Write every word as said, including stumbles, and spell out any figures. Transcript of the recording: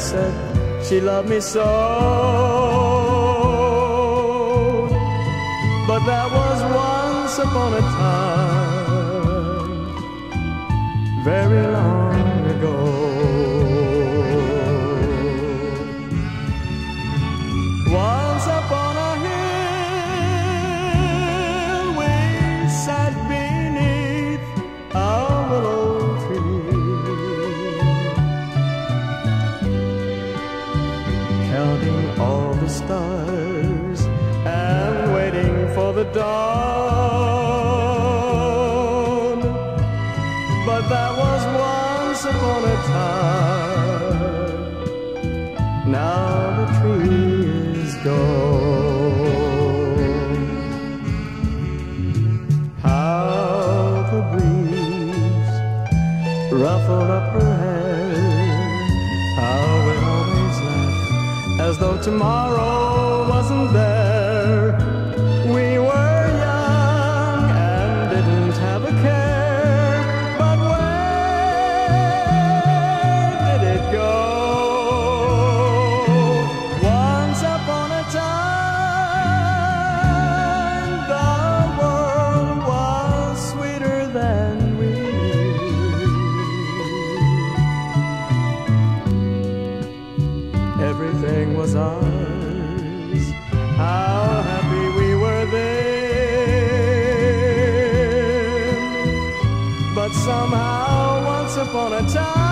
said she loved me so. But that was once upon a time, very long ago. Once upon a hill we sat beneath a willow tree, counting all the stars and waiting for the dawn. But that was once upon a time. Now the tree is gone. How the breeze ruffled up her hair, how we always laugh as though tomorrow wasn't there. We were young and didn't have a care, but where did it go? Once upon a time, the world was sweeter than we knew. Everything was ours. How happy we were then. But somehow, once upon a time,